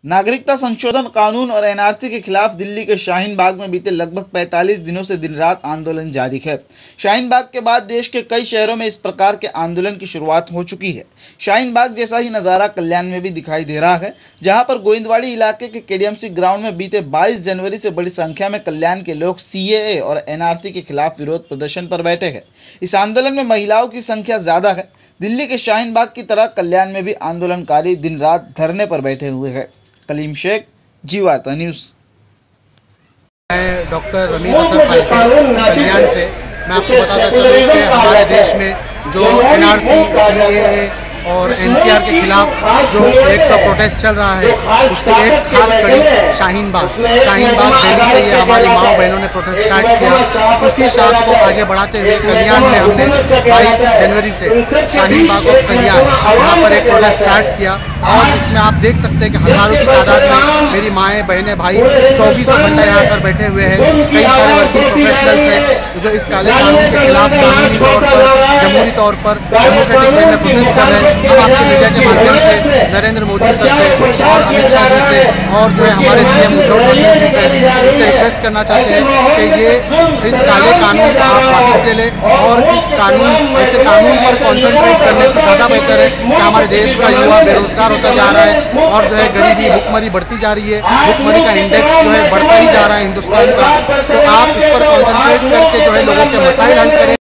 नागरिकता संशोधन कानून और एनआरसी के खिलाफ दिल्ली के शाहीन बाग में बीते लगभग 45 दिनों से दिन रात आंदोलन जारी है। शाहीन बाग के बाद देश के कई शहरों में इस प्रकार के आंदोलन की शुरुआत हो चुकी है। शाहीन बाग जैसा ही नज़ारा कल्याण में भी दिखाई दे रहा है, जहां पर गोविंदवाड़ी इलाके के केडीएमसी ग्राउंड में बीते 22 जनवरी से बड़ी संख्या में कल्याण के लोग सीएए और एनआरसी के खिलाफ विरोध प्रदर्शन पर बैठे हैं। इस आंदोलन में महिलाओं की संख्या ज्यादा है। दिल्ली के शाहीन बाग की तरह कल्याण में भी आंदोलनकारी दिन रात धरने पर बैठे हुए हैं। कलीम शेख, जी वार्ता न्यूज़। मैं डॉक्टर रमीज अतर फाइकी कल्याण से मैं आपको बताता चलूँ कि हमारे देश में जो एनआरसी, सीएए और एनपीआर के खिलाफ जो एक का प्रोटेस्ट चल रहा है, उसकी एक खास कड़ी शाहीन बाग दिल्ली से ये हमारी माँ बहनों ने प्रोटेस्ट स्टार्ट किया। उसी शाख को आगे बढ़ाते हुए कल्याण में हमने 22 जनवरी से शाहीन बाग ऑफ कल्याण यहाँ पर एक प्रोटेस्ट स्टार्ट किया और इसमें आप देख सकते हैं कि हज़ारों की तादाद में मेरी माएँ, बहनें, भाई 24 घंटा यहाँ पर बैठे हुए हैं। कई सारे वर्किंग प्रोफेशनल्स हैं जो इस काले कानून के खिलाफ कानूनी तौर पर, जमहूरी तौर पर डेमोक्रेटिक वे में प्रोटेस्ट कर रहे हैं। हम आपके मीडिया के माध्यम से नरेंद्र मोदी सर से और अमित शाह जी से और जो है हमारे सीएम उद्धव ठाकरे जी से उनसे रिक्वेस्ट करना चाहते हैं कि ये इस काले कानून को आप वापस ले लें और इस कानून ऐसे कानून पर कॉन्सेंट्रेट करने से ज़्यादा बेहतर है कि हमारे देश का युवा बेरोजगार होता जा रहा है और जो है गरीबी, भुखमरी बढ़ती जा रही है। भुखमरी का इंडेक्स जो है बढ़ता ही जा रहा है हिंदुस्तान का। तो आप इस पर कॉन्सेंट्रेट करके जो है लोगों के मसाइल हल करें।